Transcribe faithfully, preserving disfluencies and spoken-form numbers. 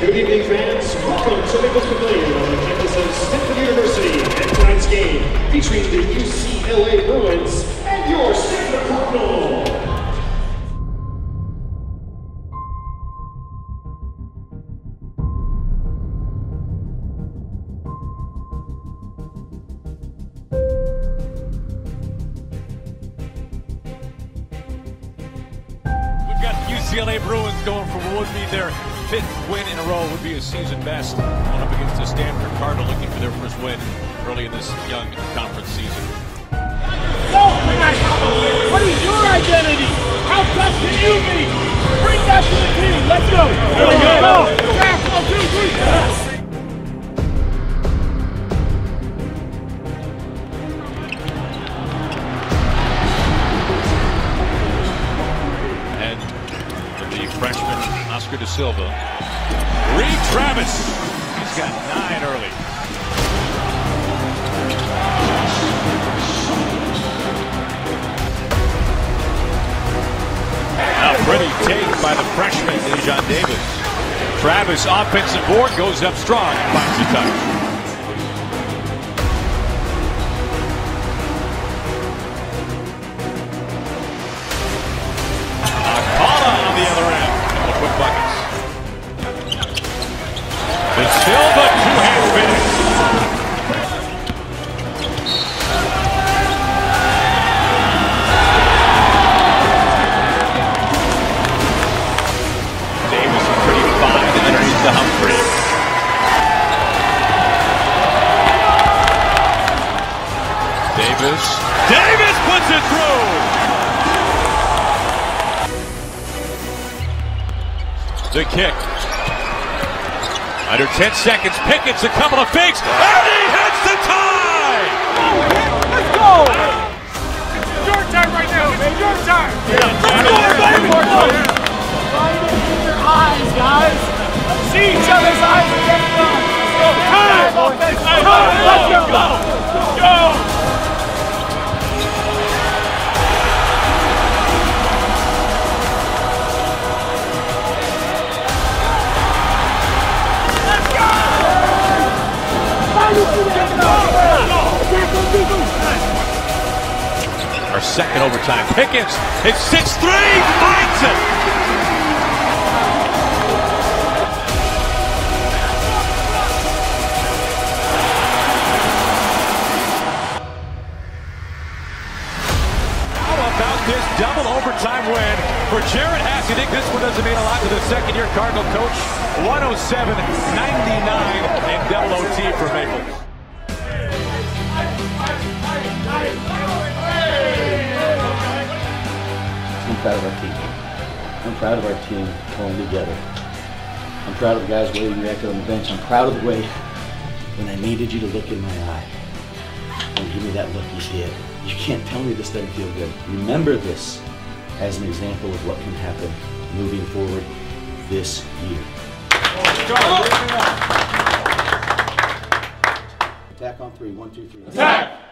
Good evening, fans. Welcome to Nichols Pavilion on the campus of Stanford University. And tonight's game featuring the U C L A Bruins and your Stanford Cardinal. We've got U C L A Bruins going for what would be their fifth win in a row, would be a season best. Going up against the Stanford Cardinal, looking for their first win early in this young conference season. What is your identity? How tough can you be? Bring that to the team. Let's go. Here we go. Go. Jack, one, two, three. Yes. Freshman Oscar Da Silva. Reed Travis. He's got nine early. Now pretty take by the freshman Dejan Davis. Travis offensive board goes up strong and finds the touch. The Silva two-hand finish. Davis is pretty fine underneath the Humphrey. Davis. Davis puts it through. The kick. Under ten seconds, Pickett's a couple of fakes, and he hits the tie! Let's go! It's your time right now, man. Your time! Yeah. Let's go, baby! Find it in your eyes, guys. See each other's eyes and get it done. Let's go! Let's go! Go! Go! Our second overtime. Pickens, it's six three, finds it! How about this double overtime win for Jared Hass? You think this one doesn't mean a lot to the second-year Cardinal coach? one oh seven ninety-nine and double O T for Maple. I'm proud of our team. I'm proud of our team pulling together. I'm proud of the guys waiting back on the bench. I'm proud of the way when I needed you to look in my eye and give me that look you did. You can't tell me this doesn't feel good. Remember this as an example of what can happen moving forward this year. Attack on three. One, two, three. Attack!